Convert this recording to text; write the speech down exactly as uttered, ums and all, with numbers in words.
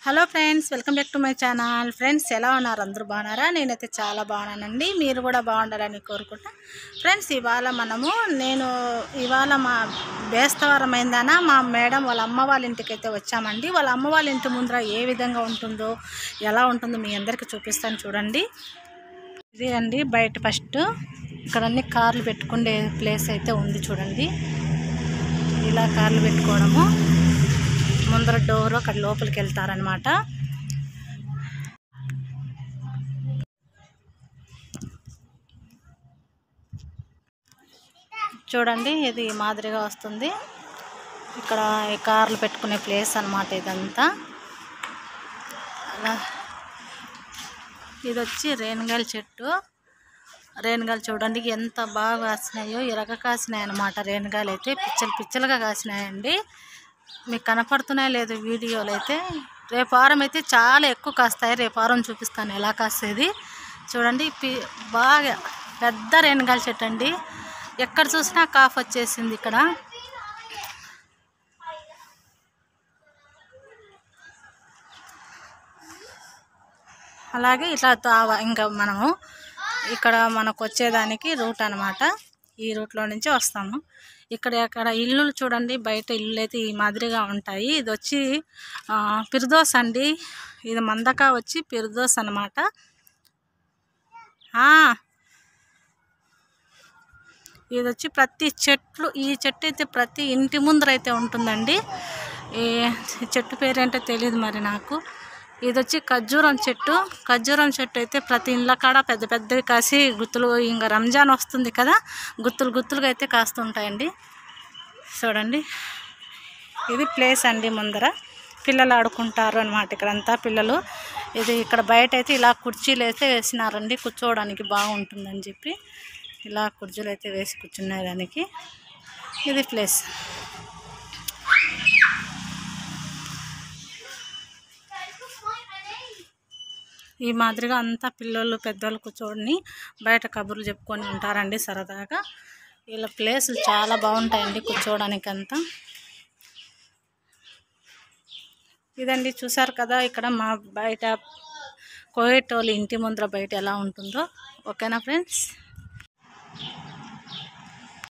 Hello friends, welcome back to my channel. Friends, ఎలా ఉన్నారు? అందరూ బాగున్నారా? నేనైతే చాలా బాగున్నానండి. మీరు కూడా బాగుండాలని కోరుకుంటా. ఫ్రెండ్స్, ఇవాళ మనము నేను ఇవాళ మా బేస్తవారం అయిందన మా మేడం వాళ్ళ అమ్మ వాళ్ళ ఇంటికి అయితే వచ్చామండి. వాళ్ళ అమ్మ వాళ్ళ ఇంటి ముందర ఏ విధంగా ఉంటుందో, ఎలా ఉంటుందో మీ అందరికీ చూపిస్తాను చూడండి. ఇది అండి బయట ఫస్ట్ ఇక్కడ అన్ని కార్లు పెట్టుకునే ప్లేస్ అయితే ఉంది చూడండి. ఇలా కార్లు పెట్టుకోవడము, ముందర డోరు అక్కడ లోపలికి వెళ్తారనమాట. చూడండి, ఇది మాదిరిగా వస్తుంది. ఇక్కడ ఈ కార్లు పెట్టుకునే ప్లేస్ అనమాట ఇదంతా. అలా ఇది వచ్చి రేణుగాయల చెట్టు. రేణుగాయలు చూడండి ఎంత బాగా కాసినాయో, ఇరగ కాసినాయి అనమాట. రేణుగాయలు అయితే పిచ్చలు పిచ్చలుగా కాసినాయండి. మీకు కనపడుతున్నాయి లేదు వీడియోలు అయితే. రేపు వారం అయితే చాలా ఎక్కువ కాస్తాయి. రేపు వారం చూపిస్తాను ఎలా కాసేది. చూడండి, బాగా పెద్ద రేణుగాయల చెట్టు అండి. ఎక్కడ చూసినా కాఫ్ వచ్చేసింది ఇక్కడ. అలాగే ఇట్లా తావ ఇంకా మనము ఇక్కడ మనకు వచ్చేదానికి రూట్ అనమాట. ఈ రూట్లో నుంచి వస్తాము. ఇక్కడ అక్కడ ఇల్లు చూడండి, బయట ఇల్లు అయితే ఈ మాదిరిగా ఉంటాయి. ఇది వచ్చి పిర్దోస్ అండి. ఇది మందక వచ్చి పిర్దోస్ అనమాట. ఇది వచ్చి ప్రతి చెట్లు, ఈ చెట్టు అయితే ప్రతి ఇంటి ముందర అయితే ఉంటుందండి. ఈ చెట్టు పేరేంటో తెలియదు మరి నాకు. ఇది వచ్చి ఖర్జూరం చెట్టు. ఖర్జూరం చెట్టు అయితే ప్రతి ఇళ్ళ కాడ పెద్ద పెద్దవి కాసి గుత్తులు, ఇంకా రంజాన్ వస్తుంది కదా, గుత్తులు గుత్తులుగా అయితే కాస్తుంటాయండి. చూడండి, ఇది ప్లేస్ అండి ముందర. పిల్లలు ఆడుకుంటారు అనమాట ఇక్కడంతా పిల్లలు. ఇది ఇక్కడ బయట అయితే ఇలా కుర్చీలు అయితే వేసినారండి, కూర్చోవడానికి బాగుంటుందని చెప్పి ఇలా కుర్చీలు అయితే వేసి కూర్చునే దానికి ఇది ప్లేస్. ఈ మాదిరిగా అంతా పిల్లలు పెద్దలు కూర్చొని బయట కబుర్లు చెప్పుకొని ఉంటారండి సరదాగా. ఇలా ప్లేసులు చాలా బాగుంటాయండి కూర్చోవడానికి అంతా. ఇదండి చూసారు కదా, ఇక్కడ మా బయట కోయేటోళ్ళు ఇంటి ముందర బయట ఎలా ఉంటుందో. ఓకేనా ఫ్రెండ్స్?